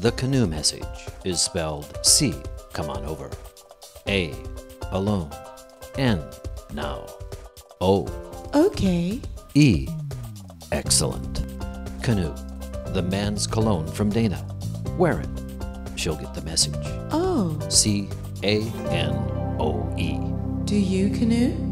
The canoe message is spelled C, come on over. A, alone. N, now. O, Okay. E, excellent. Canoe, the man's cologne from Dana. Wear it. She'll get the message. Oh, C-A-N-O-E. do you canoe?